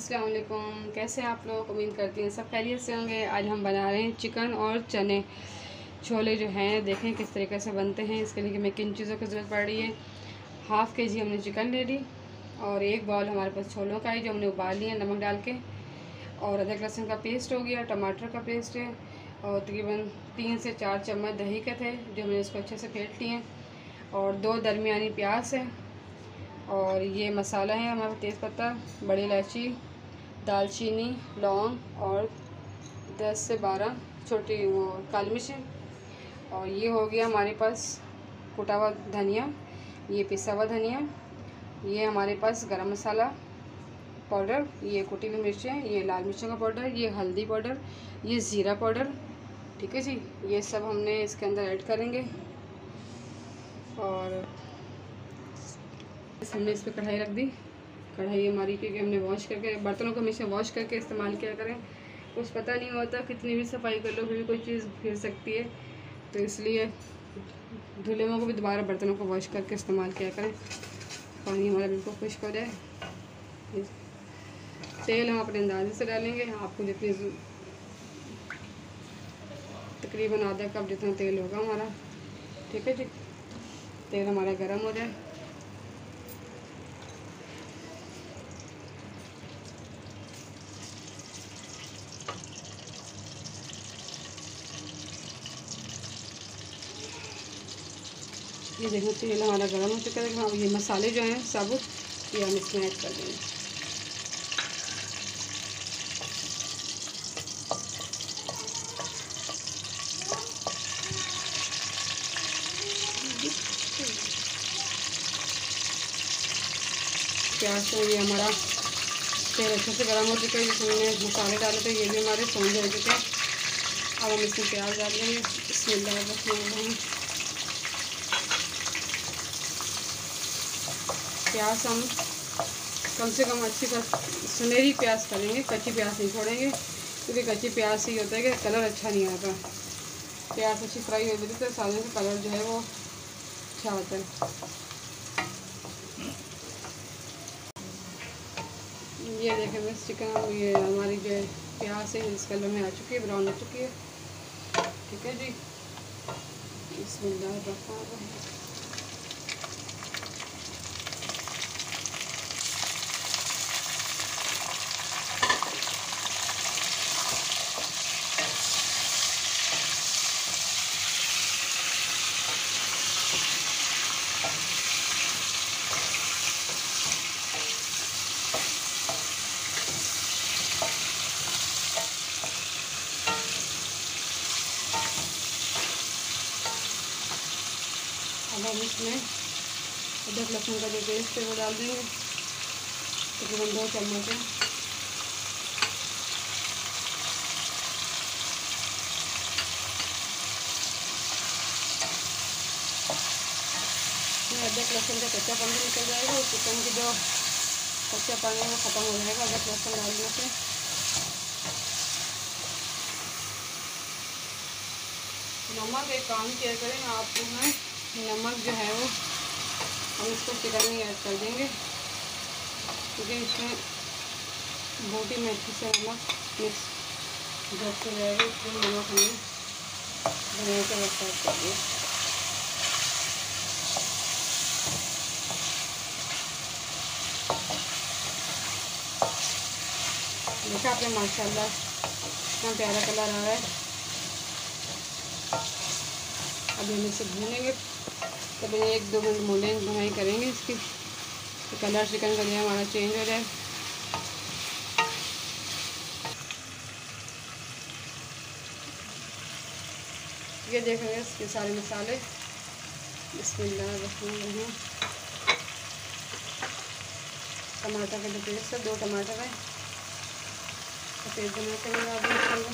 अस्सलाम वालेकुम। कैसे हैं आप लोग? उम्मीद करती हैं सब खैरियत से होंगे। आज हम बना रहे हैं चिकन और चने छोले जो हैं, देखें किस तरीके से बनते हैं। इसके लिए हमें किन चीज़ों की ज़रूरत पड़ रही है। हाफ़ के जी हमने चिकन ले ली और एक बाउल हमारे पास छोलों का है जो हमने उबाल लिया नमक डाल के, और अदरक लहसुन का पेस्ट हो गया, टमाटर का पेस्ट है, और तकरीबन 3 से 4 चम्मच दही के थे जो हमने इसको अच्छे से फेंट लिए, और 2 दरमियानी प्याज है, और ये मसाला है हमारा तेज़पत्ता, बड़ी इलायची, दालचीनी, लौंग और 10 से 12 छोटी वो काली मिर्च। और ये हो गया हमारे पास कुटा हुआ धनिया, ये पिसा हुआ धनिया, ये हमारे पास गरम मसाला पाउडर, ये कुटी हुई मिर्चें, ये लाल मिर्चों का पाउडर, ये हल्दी पाउडर, ये ज़ीरा पाउडर। ठीक है जी, ये सब हमने इसके अंदर ऐड करेंगे। और हमने इस पर कढ़ाई रख दी। कढ़ाई हमारी, क्योंकि हमने वॉश करके, बर्तनों को हमेशा वॉश करके इस्तेमाल किया करें। कुछ पता नहीं होता, कितनी भी सफाई कर लो फिर भी कोई चीज़ फिर सकती है, तो इसलिए धुले हुओं को भी दोबारा बर्तनों को वॉश करके इस्तेमाल किया करें। पानी हमारा बिल्कुल खुश्क हो जाए। तेल हम अपने अंदाजे से डालेंगे, आपको जितनी तकरीबन आधा कप जितना तेल होगा हमारा। ठीक है जी, तेल हमारा गर्म हो जाए। ये देखो तेल हमारा गर्म हो चुका है। हम ये मसाले जो हैं साबुत, ये हम इसमें ऐड कर देंगे। प्याज तो ये हमारा तेल अच्छे से गर्म हो चुका है, जिसमें हमने मसाले डाले थे ये भी हमारे सोंध हो चुके हैं। अब हम इसमें प्याज डाल देंगे। बिस्मिल्लाह। प्याज हम कम से कम अच्छी सुनहरी प्याज करेंगे, कच्ची प्याज नहीं छोड़ेंगे, क्योंकि कच्ची प्याज से ही होता है कि कलर अच्छा नहीं आता। प्याज अच्छी फ्राई हो जाती है तो साले से कलर जो है वो अच्छा आता है। ये देखें बस चिकन, ये हमारी जो है प्याज है इस कलर में आ चुकी है, ब्राउन हो चुकी है। ठीक है जी, बिस्मिल्लाह। अब हम इसमें अदरक लहसुन का जो पेस्ट है वो डाल देंगे, तकरीबन 2 चम्मच है। अदरक लहसुन का कच्चा पानी निकल जाएगा और चिकन की जो कच्चा पानी है वो ख़त्म हो जाएगा अदरक लहसुन डालने से। नमक एक काम किया करें आप ना, नमक जो है वो हम इसको चिकन में ऐड कर देंगे, क्योंकि इसमें बोटी में अच्छे से नमक मिक्स जब हो जाएगा, इसलिए नमक हमें बना कर रखा चाहिए। देखा आपने माशाल्लाह इतना प्यारा कलर आ रहा है। अभी हम इसे भूनेंगे, तब 1-2 मिनट भुनाई करेंगे इसकी, तो कलर चिकन का जो है हमारा चेंज हो जाए। ये देखेंगे इसके सारे मसाले। बिस्मिल्लाह। टमाटर का जो पेस्ट है, 2 टमाटर है, सफ़ेद टमाटर।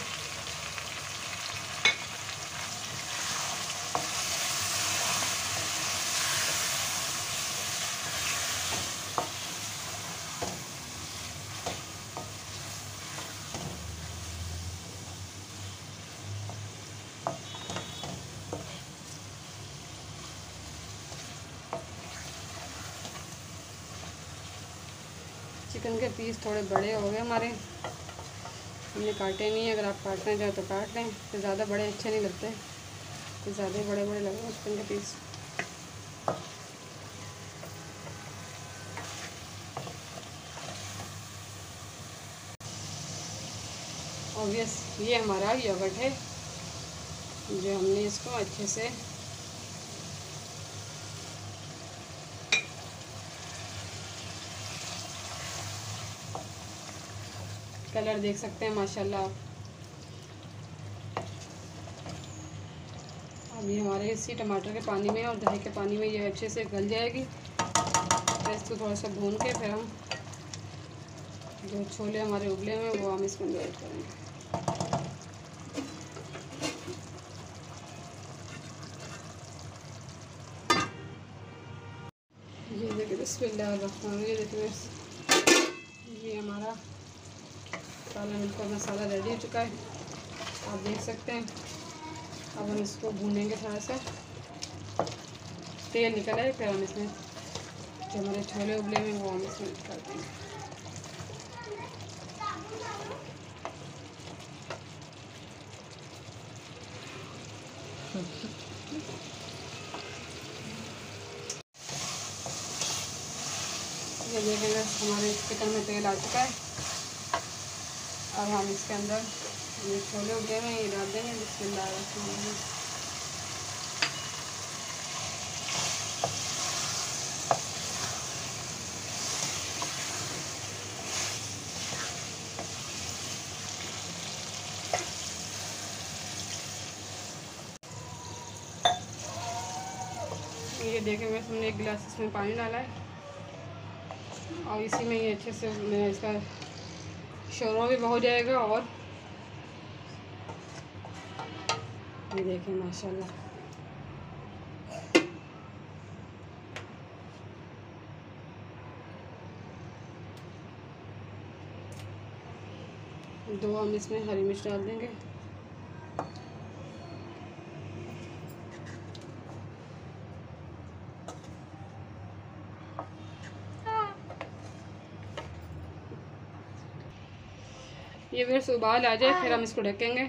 चिकन के पीस थोड़े बड़े हो गए हमारे, हमने काटे नहीं है। अगर आप काटना चाहें तो काट लें, तो ज़्यादा बड़े अच्छे नहीं लगते, तो ज़्यादा बड़े बड़े लग रहे हैं चिकन के पीस। ऑब्वियस ये हमारा योगर्ट है, जो हमने इसको अच्छे से कलर देख सकते हैं माशाल्लाह। अब ये हमारे इसी टमाटर के पानी में और दही के पानी में ये अच्छे से गल जाएगी। तो इसको थोड़ा सा भून के फिर हम जो छोले हमारे उबले हुए हैं वो हम इसके अंदर ऐड करेंगे। ये देखिए बिस्मिल्लाह रहमान, ये देखिए ये हमारा काला मिर्च का मसाला रेडी हो चुका है, आप देख सकते हैं। अब हम इसको भूनेंगे, थोड़ा सा तेल निकल आए, फिर हम इसमें जो हमारे छोले उबले हुए वो हम इसमें कर देंगे। ये देखेंगे हमारे चिकन में तेल आ चुका है। अब हम इसके अंदर ये छोले उबले हुए ये डाल देंगे। बिस्मिल्लाह रहमान रहीम। ये देखेंगे हमने एक गिलास इसमें पानी डाला है और इसी में ये अच्छे से इसका शोरबा भी हो जाएगा। और ये देखें माशाल्लाह दो हम इसमें हरी मिर्च डाल देंगे। ये फिर उबाल आ जाए फिर हम इसको ढकेंगे।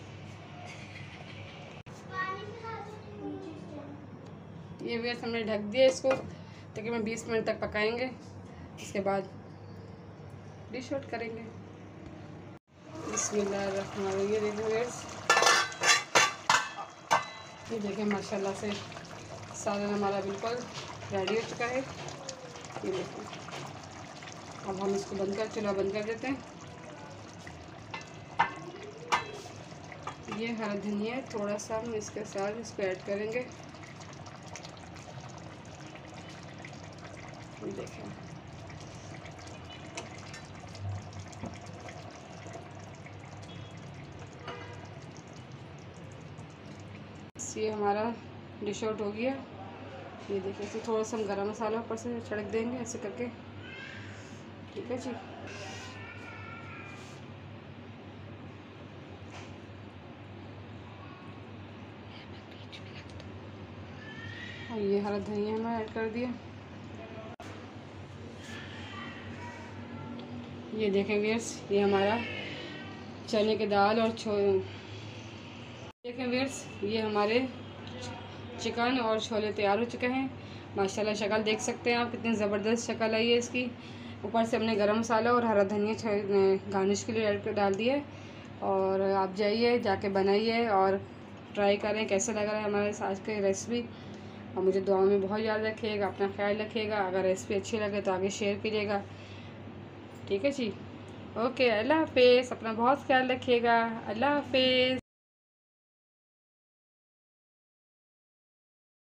ये फिर हमने ढक दिया इसको, तकरीबन 20 मिनट तक पकाएंगे। इसके बाद डिश आउट करेंगे। बिस्मिल्लाहिर्रहमानिर्रहीम। ये देखिए व्यूअर्स, ये देखें माशाल्लाह से सालन हमारा बिल्कुल रेडी हो चुका है। ये देखें, अब हम इसको चूल्हा बंद कर देते हैं। ये हरा धनिया थोड़ा सा हम इसके साथ इसको ऐड करेंगे। देखें ये हमारा डिश आउट हो गया। ये देखिए इसे थोड़ा सा हम गरम मसाला ऊपर से छिड़क देंगे ऐसे करके, ठीक है जी। और ये हरा धनिया हमने ऐड कर दिया। ये देखें व्यूअर्स, ये हमारा चने की दाल और देखें व्यूअर्स, ये हमारे चिकन और छोले तैयार हो चुके हैं। माशाल्लाह शक्ल देख सकते हैं आप, कितनी ज़बरदस्त शक्ल आई है इसकी। ऊपर से हमने गरम मसाला और हरा धनिया गार्निश के लिए ऐड कर डाल दिया है। और आप जाइए जाके बनाइए और ट्राई करें कैसा लग रहा है हमारे आज की रेसिपी। और मुझे दुआ में बहुत याद रखिएगा, अपना ख्याल रखिएगा। अगर रेसिपी अच्छी लगे तो आगे शेयर कीजिएगा, ठीक है जी। ओके, अल्लाह हाफिज़। अपना बहुत ख्याल रखिएगा। अल्लाह हाफिज़।